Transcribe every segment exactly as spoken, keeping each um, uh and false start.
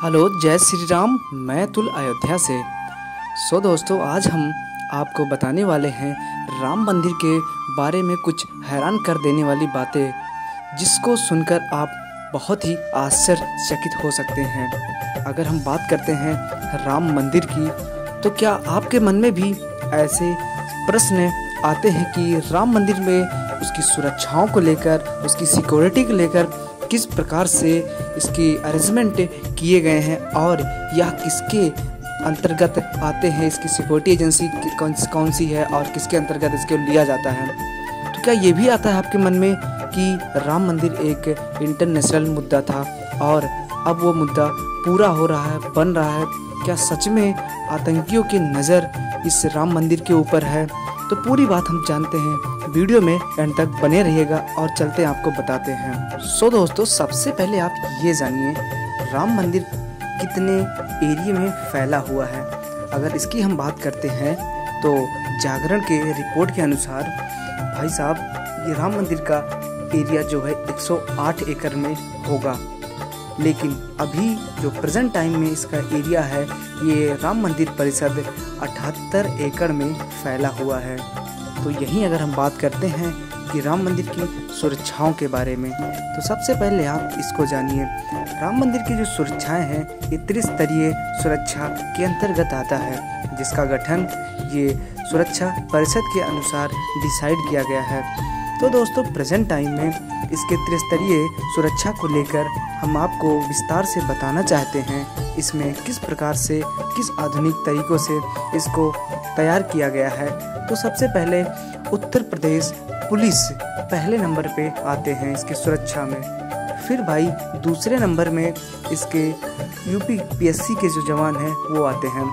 Hello, जय श्री राम। मैं तुल अयोध्या से। सो दोस्तों, आज हम आपको बताने वाले हैं राम मंदिर के बारे में कुछ हैरान कर देने वाली बातें, जिसको सुनकर आप बहुत ही आश्चर्यचकित हो सकते हैं। अगर हम बात करते हैं राम मंदिर की, तो क्या आपके मन में भी ऐसे प्रश्न आते हैं कि राम मंदिर में उसकी सुरक्षाओं को लेकर, उसकी सिक्योरिटी को लेकर किस प्रकार से इसकी अरेंजमेंट किए गए हैं और यह किसके अंतर्गत आते हैं, इसकी सिक्योरिटी एजेंसी कौन कौन सी है और किसके अंतर्गत इसको लिया जाता है। तो क्या ये भी आता है आपके मन में कि राम मंदिर एक इंटरनेशनल मुद्दा था और अब वो मुद्दा पूरा हो रहा है, बन रहा है? क्या सच में आतंकियों की नज़र इस राम मंदिर के ऊपर है? तो पूरी बात हम जानते हैं, वीडियो में एंड तक बने रहिएगा और चलते हैं आपको बताते हैं। सो दोस्तों, सबसे पहले आप ये जानिए राम मंदिर कितने एरिया में फैला हुआ है। अगर इसकी हम बात करते हैं तो जागरण के रिपोर्ट के अनुसार भाई साहब, ये राम मंदिर का एरिया जो है एक सौ आठ एकड़ में होगा, लेकिन अभी जो प्रेजेंट टाइम में इसका एरिया है, ये राम मंदिर परिषद अठहत्तर एकड़ में फैला हुआ है। तो यहीं अगर हम बात करते हैं कि राम मंदिर की सुरक्षाओं के बारे में, तो सबसे पहले आप इसको जानिए। राम मंदिर की जो सुरक्षाएं हैं, ये त्रिस्तरीय सुरक्षा के अंतर्गत आता है, जिसका गठन ये सुरक्षा परिषद के अनुसार डिसाइड किया गया है। तो दोस्तों, प्रेजेंट टाइम में इसके त्रिस्तरीय सुरक्षा को लेकर हम आपको विस्तार से बताना चाहते हैं। इसमें किस प्रकार से, किस आधुनिक तरीकों से इसको तैयार किया गया है। तो सबसे पहले उत्तर प्रदेश पुलिस पहले नंबर पे आते हैं इसकी सुरक्षा में। फिर भाई दूसरे नंबर में इसके यूपी पीएससी के जो जवान हैं वो आते हैं।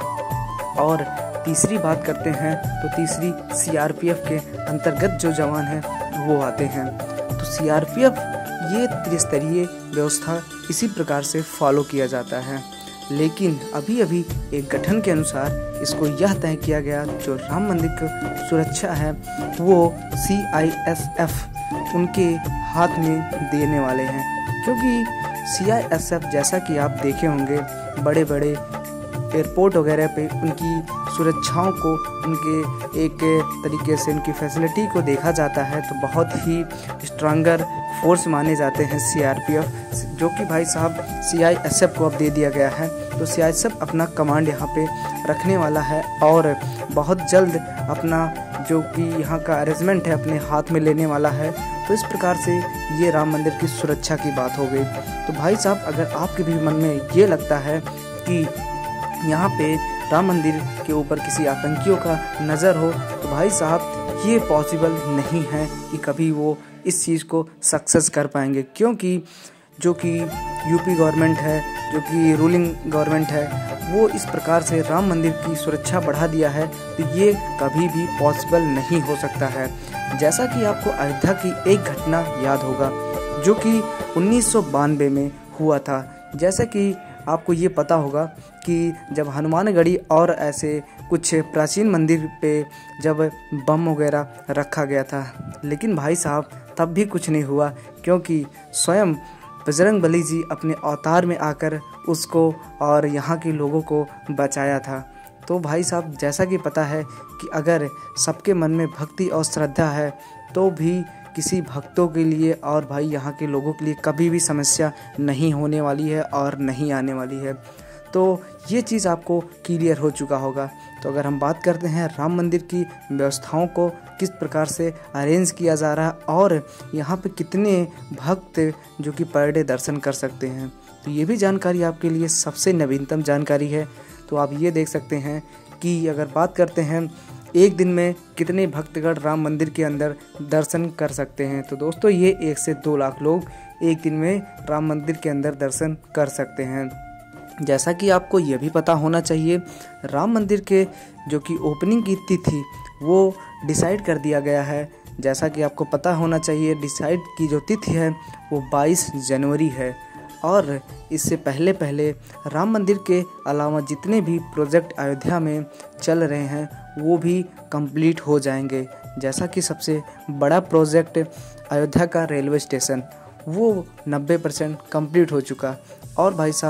और तीसरी बात करते हैं तो तीसरी सीआरपीएफ के अंतर्गत जो जवान हैं वो आते हैं। तो सीआरपीएफ ये त्रिस्तरीय व्यवस्था इसी प्रकार से फॉलो किया जाता है, लेकिन अभी अभी एक गठन के अनुसार इसको यह तय किया गया, जो राम मंदिर की सुरक्षा है वो सी आई एस एफ उनके हाथ में देने वाले हैं। क्योंकि सी आई एस एफ, जैसा कि आप देखे होंगे, बड़े बड़े एयरपोर्ट वगैरह पे उनकी सुरक्षाओं को, उनके एक तरीके से उनकी फैसिलिटी को देखा जाता है तो बहुत ही स्ट्रांगर फोर्स माने जाते हैं सीआरपीएफ, जो कि भाई साहब सीआईएसएफ को अब दे दिया गया है। तो सीआईएसएफ अपना कमांड यहाँ पे रखने वाला है और बहुत जल्द अपना जो कि यहाँ का अरेंजमेंट है अपने हाथ में लेने वाला है। तो इस प्रकार से ये राम मंदिर की सुरक्षा की बात हो गई। तो भाई साहब, अगर आपके भी मन में ये लगता है कि यहाँ पे राम मंदिर के ऊपर किसी आतंकियों का नज़र हो, तो भाई साहब ये पॉसिबल नहीं है कि कभी वो इस चीज़ को सक्सेस कर पाएंगे। क्योंकि जो कि यूपी गवर्नमेंट है, जो कि रूलिंग गवर्नमेंट है, वो इस प्रकार से राम मंदिर की सुरक्षा बढ़ा दिया है, तो ये कभी भी पॉसिबल नहीं हो सकता है। जैसा कि आपको अयोध्या की एक घटना याद होगा, जो कि उन्नीस सौ बानवे में हुआ था। जैसा कि आपको ये पता होगा कि जब हनुमानगढ़ी और ऐसे कुछ प्राचीन मंदिर पे जब बम वगैरह रखा गया था, लेकिन भाई साहब तब भी कुछ नहीं हुआ, क्योंकि स्वयं बजरंगबली जी अपने अवतार में आकर उसको और यहाँ के लोगों को बचाया था। तो भाई साहब, जैसा कि पता है कि अगर सबके मन में भक्ति और श्रद्धा है, तो भी किसी भक्तों के लिए और भाई यहाँ के लोगों के लिए कभी भी समस्या नहीं होने वाली है और नहीं आने वाली है। तो ये चीज़ आपको क्लियर हो चुका होगा। तो अगर हम बात करते हैं राम मंदिर की व्यवस्थाओं को किस प्रकार से अरेंज किया जा रहा है और यहाँ पे कितने भक्त जो कि पर डे दर्शन कर सकते हैं, तो ये भी जानकारी आपके लिए सबसे नवीनतम जानकारी है। तो आप ये देख सकते हैं कि अगर बात करते हैं एक दिन में कितने भक्तगण राम मंदिर के अंदर दर्शन कर सकते हैं, तो दोस्तों ये एक से दो लाख लोग एक दिन में राम मंदिर के अंदर दर्शन कर सकते हैं। जैसा कि आपको ये भी पता होना चाहिए, राम मंदिर के जो कि ओपनिंग की तिथि वो डिसाइड कर दिया गया है। जैसा कि आपको पता होना चाहिए, डिसाइड की जो तिथि है वो बाईस जनवरी है। और इससे पहले पहले राम मंदिर के अलावा जितने भी प्रोजेक्ट अयोध्या में चल रहे हैं वो भी कंप्लीट हो जाएंगे। जैसा कि सबसे बड़ा प्रोजेक्ट अयोध्या का रेलवे स्टेशन, वो नब्बे परसेंट कंप्लीट हो चुका। और भाई साहब,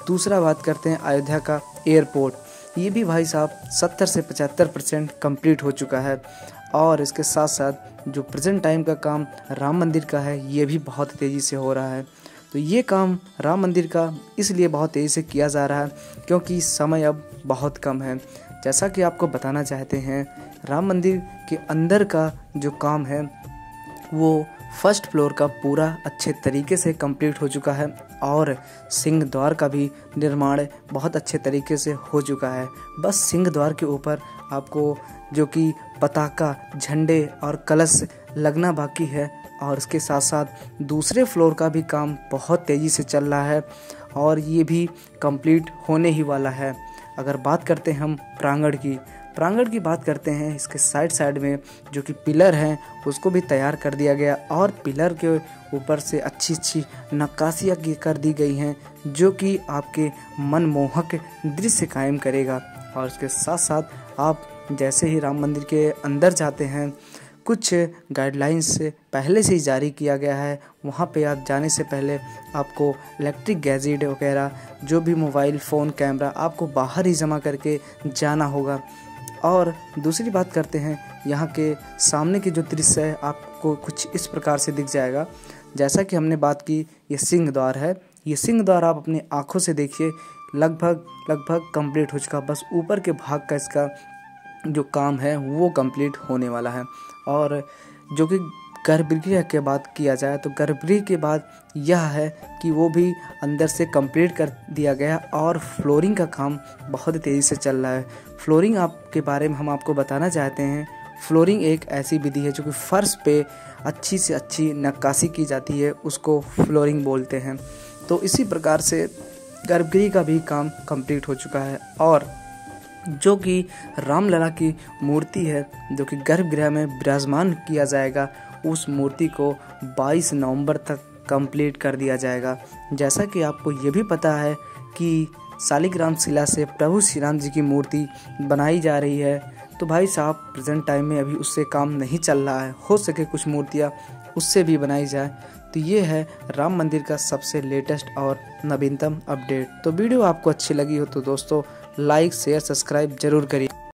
दूसरा बात करते हैं अयोध्या का एयरपोर्ट, ये भी भाई साहब सत्तर से पचहत्तर परसेंट कम्प्लीट हो चुका है। और इसके साथ साथ जो प्रेजेंट टाइम का काम राम मंदिर का है ये भी बहुत तेज़ी से हो रहा है। तो ये काम राम मंदिर का इसलिए बहुत तेज़ी से किया जा रहा है क्योंकि समय अब बहुत कम है। जैसा कि आपको बताना चाहते हैं, राम मंदिर के अंदर का जो काम है वो फर्स्ट फ्लोर का पूरा अच्छे तरीके से कंप्लीट हो चुका है और सिंह द्वार का भी निर्माण बहुत अच्छे तरीके से हो चुका है। बस सिंह द्वार के ऊपर आपको जो कि पताका, झंडे और कलश लगना बाकी है और इसके साथ साथ दूसरे फ्लोर का भी काम बहुत तेज़ी से चल रहा है और ये भी कंप्लीट होने ही वाला है। अगर बात करते हैं हम प्रांगण की प्रांगण की बात करते हैं, इसके साइड साइड में जो कि पिलर हैं उसको भी तैयार कर दिया गया और पिलर के ऊपर से अच्छी अच्छी नक्काशियाँ की कर दी गई हैं जो कि आपके मनमोहक दृश्य कायम करेगा। और इसके साथ साथ आप जैसे ही राम मंदिर के अंदर जाते हैं, कुछ गाइडलाइंस से पहले से ही जारी किया गया है। वहाँ पे आप जाने से पहले आपको इलेक्ट्रिक गैजेट वगैरह जो भी मोबाइल फ़ोन, कैमरा आपको बाहर ही जमा करके जाना होगा। और दूसरी बात करते हैं, यहाँ के सामने की जो दृश्य है आपको कुछ इस प्रकार से दिख जाएगा। जैसा कि हमने बात की, ये सिंह द्वार है। ये सिंह द्वार आप अपनी आँखों से देखिए, लगभग लगभग कंप्लीट हो चुका। बस ऊपर के भाग का इसका जो काम है वो कंप्लीट होने वाला है। और जो कि गर्भगृह के बाद किया जाए तो गर्भगृह के बाद यह है कि वो भी अंदर से कंप्लीट कर दिया गया और फ्लोरिंग का काम बहुत तेज़ी से चल रहा है। फ्लोरिंग आपके बारे में हम आपको बताना चाहते हैं। फ्लोरिंग एक ऐसी विधि है जो कि फर्श पे अच्छी से अच्छी नक्काशी की जाती है, उसको फ्लोरिंग बोलते हैं। तो इसी प्रकार से गर्भगृह का भी काम कंप्लीट हो चुका है और जो कि रामलला की मूर्ति है जो कि गर्भगृह में विराजमान किया जाएगा, उस मूर्ति को बाईस नवंबर तक कंप्लीट कर दिया जाएगा। जैसा कि आपको ये भी पता है कि शालिग्राम शिला से प्रभु श्री राम जी की मूर्ति बनाई जा रही है, तो भाई साहब प्रेजेंट टाइम में अभी उससे काम नहीं चल रहा है। हो सके कुछ मूर्तियाँ उससे भी बनाई जाए। तो ये है राम मंदिर का सबसे लेटेस्ट और नवीनतम अपडेट। तो वीडियो आपको अच्छी लगी हो तो दोस्तों लाइक, शेयर, सब्सक्राइब जरूर करिए।